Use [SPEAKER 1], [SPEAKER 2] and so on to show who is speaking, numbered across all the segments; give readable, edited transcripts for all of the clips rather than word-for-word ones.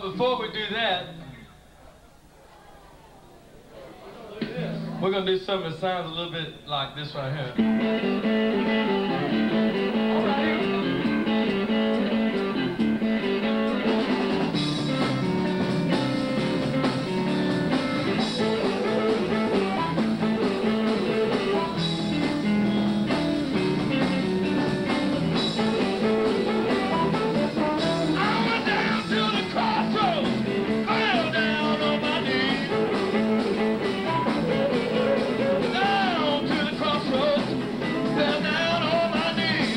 [SPEAKER 1] before we do that, we're going to do something that sounds a little bit like this right here. All right, here we go. Down to the crossroads, fell down on my knees.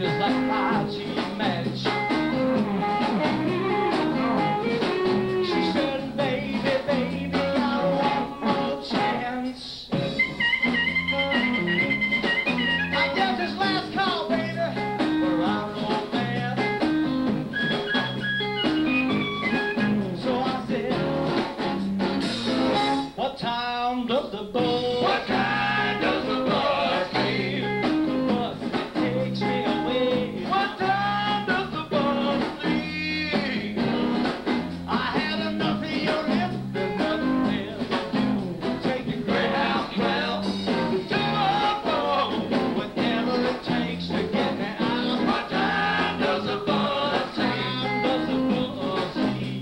[SPEAKER 1] just like 5G magic. She said, baby, baby, I want more chance. I guess this last call, baby, for our old man. So I said, what time does the bus? What time does the bus leave? The bus that takes me away. What time does the bus leave? I had enough of your lips, there's nothing there to do. Take the Greyhound 12 to whatever it takes to get me out. What time does the bus leave? What time does the bus leave?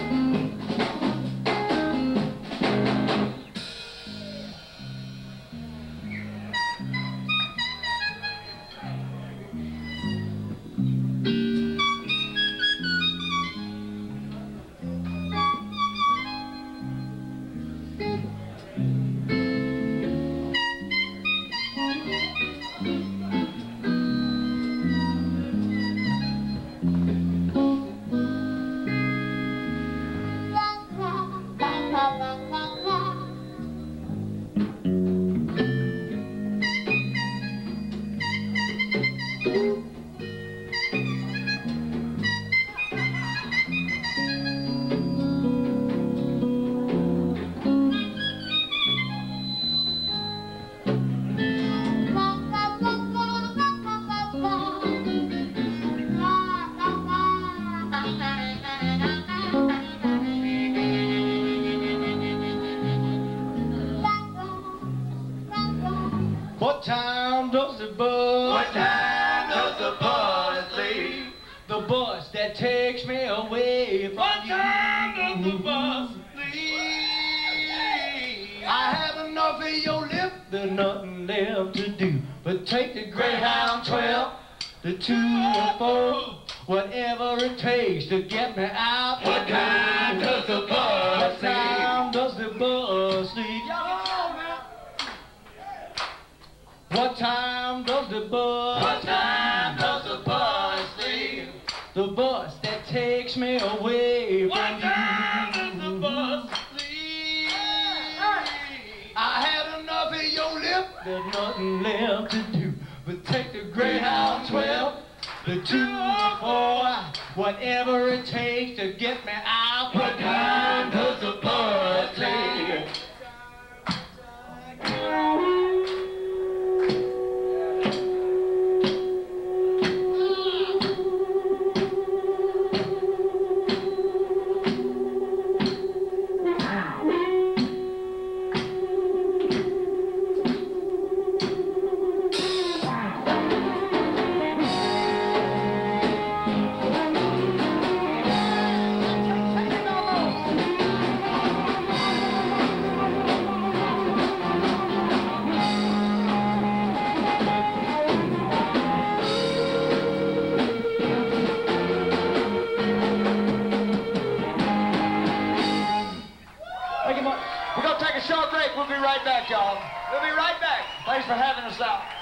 [SPEAKER 1] What time does the bus? What time does the bus leave? The bus that takes me away from what you. What time does the bus leave? I had enough of your lip, there's nothing left to do but take the Greyhound 12, the 2 or 4, whatever it takes to get me out. What time does the bus leave? What time does the bus leave? What time does the bus? What time does the bus leave? The bus that takes me away from you. What time does the bus leave? I had enough of your lip, there's nothing left to do but take the Greyhound 12, the 2 or 4, whatever it takes to get me out. What time does the bus leave? We're going to take a short break. We'll be right back, y'all. We'll be right back. Thanks for having us out.